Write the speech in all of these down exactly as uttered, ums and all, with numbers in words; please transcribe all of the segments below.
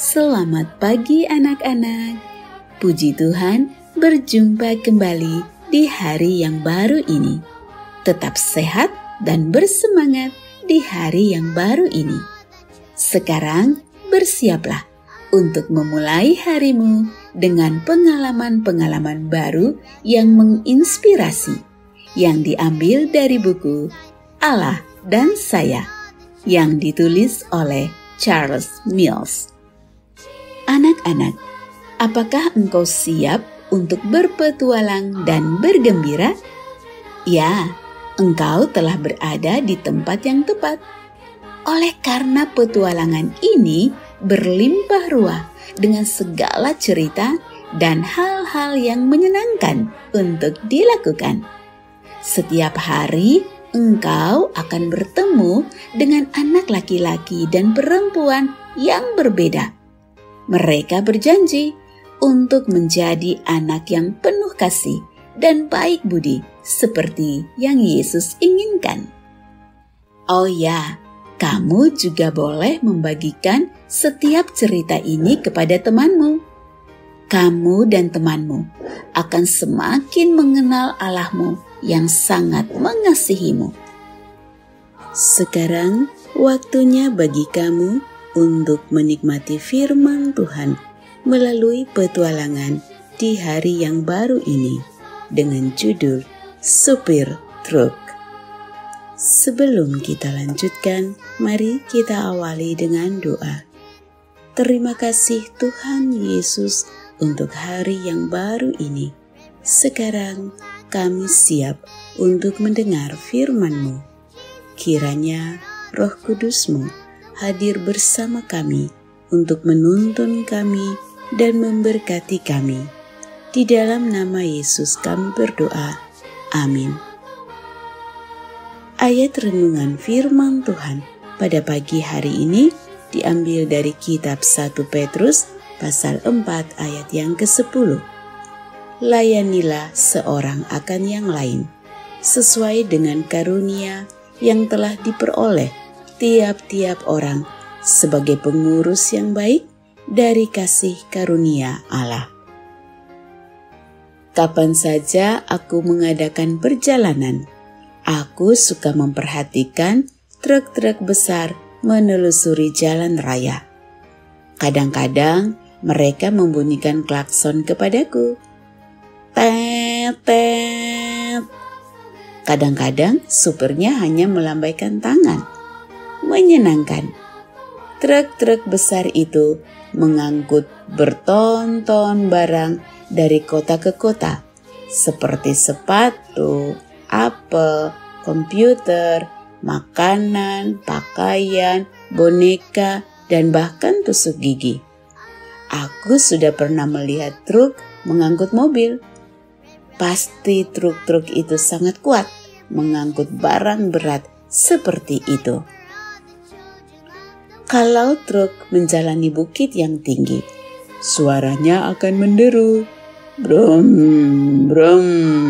Selamat pagi anak-anak. Puji Tuhan, berjumpa kembali di hari yang baru ini. Tetap sehat dan bersemangat di hari yang baru ini. Sekarang bersiaplah untuk memulai harimu dengan pengalaman-pengalaman baru yang menginspirasi, yang diambil dari buku Allah dan Saya, yang ditulis oleh Charles Mills. Anak-anak, apakah engkau siap untuk berpetualang dan bergembira? Ya, engkau telah berada di tempat yang tepat. Oleh karena petualangan ini berlimpah ruah dengan segala cerita dan hal-hal yang menyenangkan untuk dilakukan. Setiap hari engkau akan bertemu dengan anak laki-laki dan perempuan yang berbeda. Mereka berjanji untuk menjadi anak yang penuh kasih dan baik budi seperti yang Yesus inginkan. Oh ya, kamu juga boleh membagikan setiap cerita ini kepada temanmu. Kamu dan temanmu akan semakin mengenal Allahmu yang sangat mengasihimu. Sekarang waktunya bagi kamu untuk menikmati firman Tuhan melalui petualangan di hari yang baru ini dengan judul Supir Truk. Sebelum kita lanjutkan, mari kita awali dengan doa. Terima kasih Tuhan Yesus untuk hari yang baru ini. Sekarang kami siap untuk mendengar firman-Mu. Kiranya Roh Kudus-Mu hadir bersama kami untuk menuntun kami dan memberkati kami. Di dalam nama Yesus kami berdoa. Amin. Ayat renungan firman Tuhan pada pagi hari ini diambil dari kitab satu Petrus pasal empat ayat yang kesepuluh. Layanilah seorang akan yang lain, sesuai dengan karunia yang telah diperoleh tiap-tiap orang sebagai pengurus yang baik dari kasih karunia Allah. Kapan saja aku mengadakan perjalanan, aku suka memperhatikan truk-truk besar menelusuri jalan raya. Kadang-kadang mereka membunyikan klakson kepadaku. Tet, tet. Kadang-kadang supirnya hanya melambaikan tangan. Menyenangkan. Truk-truk besar itu mengangkut bertonton barang dari kota ke kota, seperti sepatu, apel, komputer, makanan, pakaian, boneka, dan bahkan tusuk gigi. Aku sudah pernah melihat truk mengangkut mobil. Pasti truk-truk itu sangat kuat mengangkut barang berat seperti itu. Kalau truk menjalani bukit yang tinggi, suaranya akan menderu. Brum, brum.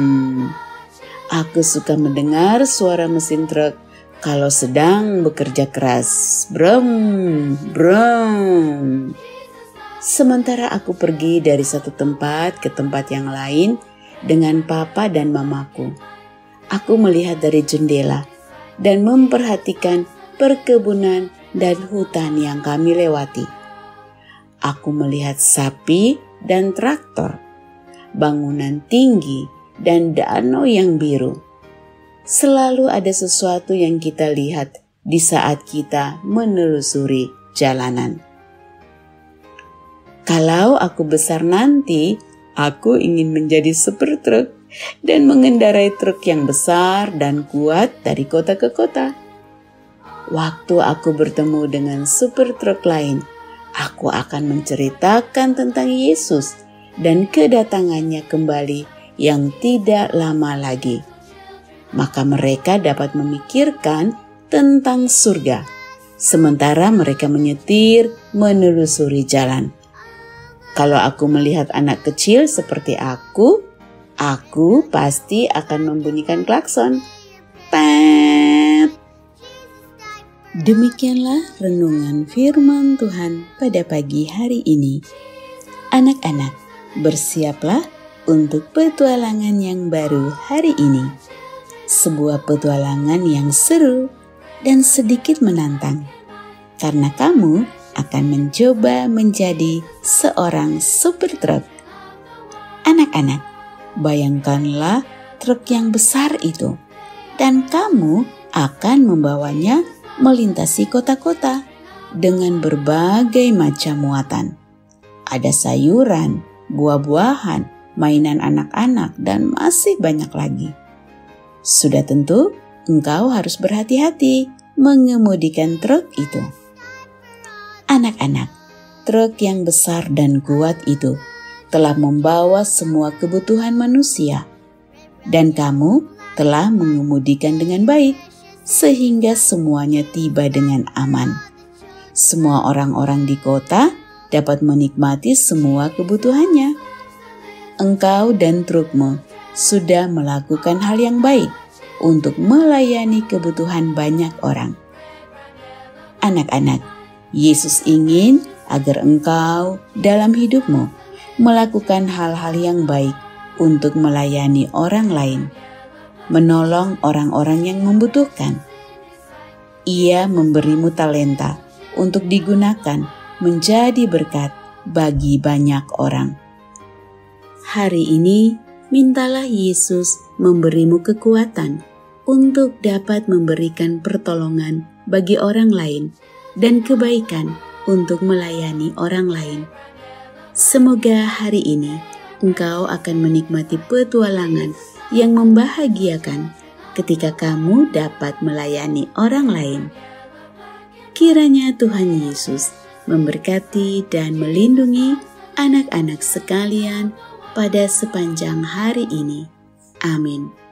Aku suka mendengar suara mesin truk kalau sedang bekerja keras. Brum, brum. Sementara aku pergi dari satu tempat ke tempat yang lain dengan papa dan mamaku, aku melihat dari jendela dan memperhatikan perkebunan dan hutan yang kami lewati. Aku melihat sapi dan traktor, bangunan tinggi dan danau yang biru. Selalu ada sesuatu yang kita lihat di saat kita menelusuri jalanan. Kalau aku besar nanti, aku ingin menjadi supir truk dan mengendarai truk yang besar dan kuat dari kota ke kota. Waktu aku bertemu dengan supir truk lain, aku akan menceritakan tentang Yesus dan kedatangannya kembali yang tidak lama lagi. Maka mereka dapat memikirkan tentang surga, sementara mereka menyetir menelusuri jalan. Kalau aku melihat anak kecil seperti aku, aku pasti akan membunyikan klakson. Tet. Demikianlah renungan firman Tuhan pada pagi hari ini. Anak-anak, bersiaplah untuk petualangan yang baru hari ini. Sebuah petualangan yang seru dan sedikit menantang, karena kamu akan mencoba menjadi seorang supir truk. Anak-anak, bayangkanlah truk yang besar itu, dan kamu akan membawanya melintasi kota-kota dengan berbagai macam muatan. Ada sayuran, buah-buahan, mainan anak-anak, dan masih banyak lagi. Sudah tentu engkau harus berhati-hati mengemudikan truk itu. Anak-anak, truk yang besar dan kuat itu telah membawa semua kebutuhan manusia, dan kamu telah mengemudikan dengan baik, sehingga semuanya tiba dengan aman. Semua orang-orang di kota dapat menikmati semua kebutuhannya. Engkau dan trukmu sudah melakukan hal yang baik untuk melayani kebutuhan banyak orang. Anak-anak, Yesus ingin agar engkau dalam hidupmu melakukan hal-hal yang baik untuk melayani orang lain, menolong orang-orang yang membutuhkan. Ia memberimu talenta untuk digunakan menjadi berkat bagi banyak orang. Hari ini, mintalah Yesus memberimu kekuatan untuk dapat memberikan pertolongan bagi orang lain dan kebaikan untuk melayani orang lain. Semoga hari ini engkau akan menikmati petualangan yang membahagiakan ketika kamu dapat melayani orang lain. Kiranya Tuhan Yesus memberkati dan melindungi anak-anak sekalian pada sepanjang hari ini. Amin.